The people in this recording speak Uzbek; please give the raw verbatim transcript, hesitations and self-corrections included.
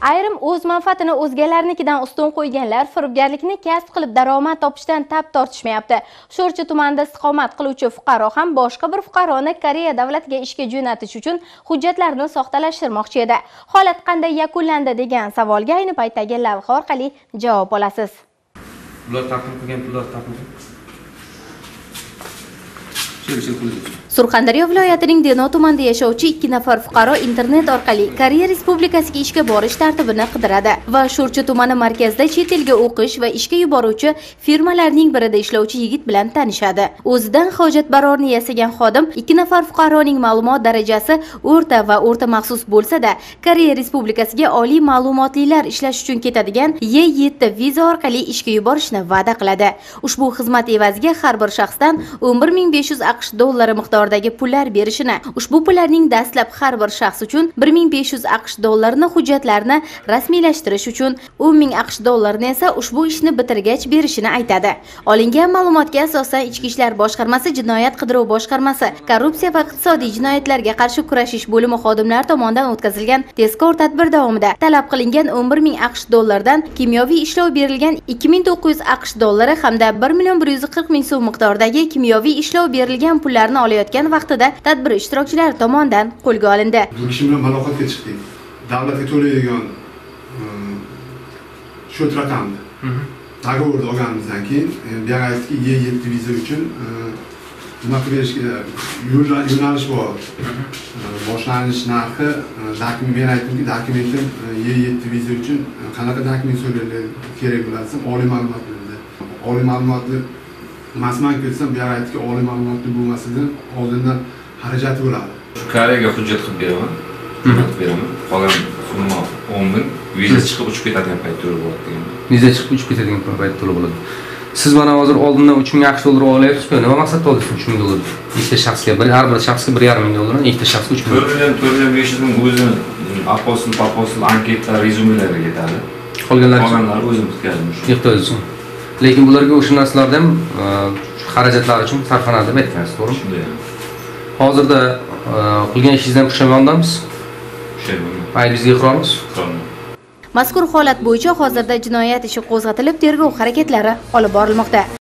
Ayrim o'z manfaatini o'zgalarnikidan ustun qo'yganlar firibgarlikni kasb qilib daromad topishdan tap tortishmayapti. Sho'rchi tumanida istiqomat qiluvchi fuqaro ham boshqa bir fuqaroni Koreya davlatiga ishga jo'natish uchun hujjatlarini soxtalashtirmoqchi edi. Holat qanday yakunlandi degan savolga ayni paytdagi lavha orqali javob olasiz. Ular taqdim qilgan pullar taqdim. Surxondaryo viloyatining Denov tumanida yashovchi ikki nafar fuqaro internet orqali Koreya Respublikasiga ishga borish tartibini qidiradi va Sho'rchi tumani markazida chet elga o'qish va ishga yuboruvchi firmalarning birida ishlovchi yigit bilan tanishadi. O'zidan hojatbarorni yasagan xodim ikki nafar fuqaroning ma'lumot darajasi o'rta va o'rta maxsus bo'lsa-da, Koreya Respublikasiga oliy ma'lumotlilar ishlash uchun ketadigan Y yetti viza orqali ishga yuborishni va'da qiladi. Ushbu xizmat evaziga har bir shaxsdan o'n bir ming besh yuz AQSh dollari miqdoridagi pullar berishini, ushbu pullarning dastlab har bir shaxs uchun bir ming besh yuz AQSh dollarini hujjatlarni rasmiylashtirish uchun, o'n ming AQSh dollarini esa ushbu ishni bitirgach berishini aytadi. Olingan ma'lumotga asosan Ichki ishlar boshqarmasi, Jinoyat qidiruv boshqarmasi, Korrupsiya va iqtisodiy jinoyatlarga qarshi kurashish bo'limi xodimlari tomonidan o'tkazilgan tezkor tadbir davomida talab qilingan o'n bir ming AQSh dollardan kimyoviy ishlov berilgan ikki ming to'qqiz yuz AQSh dollari hamda bir million bir yuz qirq ming so'm miqdoridagi kimyoviy ishlov berilgan pullarni olayotgan vaqtida tadbir ishtirokchilari tomonidan qo'lga olindi. Bu kishi bilan muloqotga chiqdik. Davlatga to'laydigan shu raqamni dogovorni olganimizdan keyin bu yerga aytdiki, Y yetti viza uchun nima qilishga yo'nalish bor. Boshlanish narxi, dokument men aytdimki, dokumentim Y yetti viza uchun qanaqa dokument so'raladi kerak bo'ladi, oliy ma'lumotli. Oliy ma'lumotli masman kelsam, bu yerga aytdiki, oliy ma'lumotli bo'lmasidan oldindan xarajat bo'ladi. Koreyaga hujjat qilib beraman. Hujjat beraman. Qolgan summa o'n ming, viza chiqib uchib ketadigan payt to'lab bo'ladi degan. Viza chiqib uchib ketadigan payt to'lab bo'ladi. Siz mana hozir oldindan uch ming AQSh dollari olyapsiz-ku. Nima maqsadda oldingiz uch ming dollar? Ikkita shaxsga, bir har bir shaxsga bir yarim ming dollar, ikkita shaxsga uch ming. to'rt million to'rt million besh yuz ming o'zini aposil, aposil anketa rezumelariga ketadi. Qolganlar qolganlar o'zimiz o'tkazamiz. Ehtiyoj uchun. Lekin bularga o'sha narsalardan xarajatlar uchun sarflanadi deb aytgansiz, to'g'rimi? Shunday. Hozirda qilgan ishingizdan pushaymonmisiz? Pushaymonman. Aybingizga iqrormisiz? Iqrorman. Mazkur holat bo'yicha hozirda jinoyat ishi qo'zg'atilib, tergov harakatlari olib borilmoqda.